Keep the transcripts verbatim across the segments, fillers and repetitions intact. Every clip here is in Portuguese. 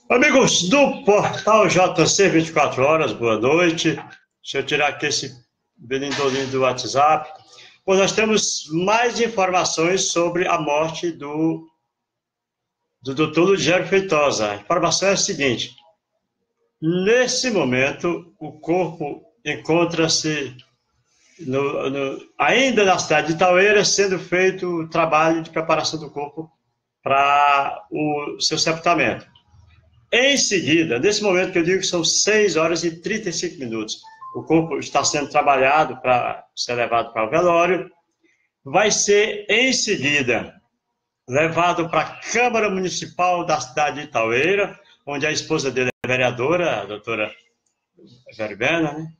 Amigos do Portal J C vinte e quatro horas, boa noite. Deixa eu tirar aqui esse belindolinho do WhatsApp. Bom, nós temos mais informações sobre a morte do, do doutor Ludgero Feitosa. A informação é a seguinte: nesse momento, o corpo encontra-se no, no, ainda na cidade de Taueira, sendo feito o trabalho de preparação do corpo para o seu sepultamento. Em seguida, nesse momento que eu digo que são seis horas e trinta e cinco minutos, o corpo está sendo trabalhado para ser levado para o velório, vai ser, em seguida, levado para a Câmara Municipal da cidade de Taueira, onde a esposa dele é vereadora, a doutora Veribena, né?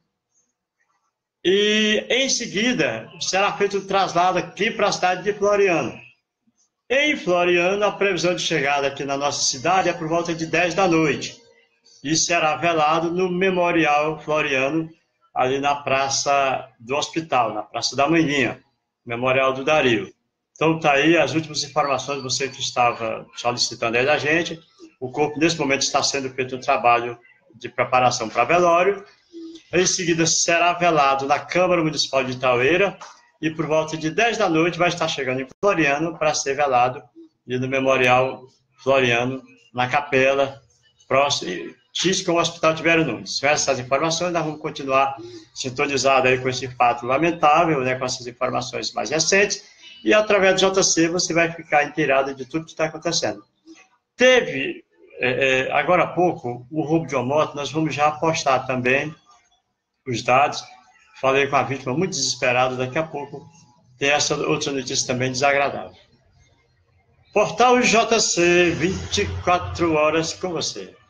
E, em seguida, será feito o traslado aqui para a cidade de Floriano. Em Floriano, a previsão de chegada aqui na nossa cidade é por volta de dez da noite. E será velado no Memorial Floriano, ali na Praça do Hospital, na Praça da Manguinha, Memorial do Dario. Então, está aí as últimas informações, você que estava solicitando aí da gente. O corpo, nesse momento, está sendo feito um trabalho de preparação para velório. Em seguida, será velado na Câmara Municipal de Taueira, e por volta de dez da noite vai estar chegando em Floriano para ser velado e no Memorial Floriano, na capela, próximo, com o Hospital Tibério Nunes. Com essas informações, nós vamos continuar sintonizados aí com esse fato lamentável, né, com essas informações mais recentes, e através do J C você vai ficar inteirado de tudo que está acontecendo. Teve, é, é, agora há pouco, o roubo de uma moto, nós vamos já postar também os dados. Falei com a vítima muito desesperada, daqui a pouco tem essa outra notícia também desagradável. Portal J C, vinte e quatro horas com você.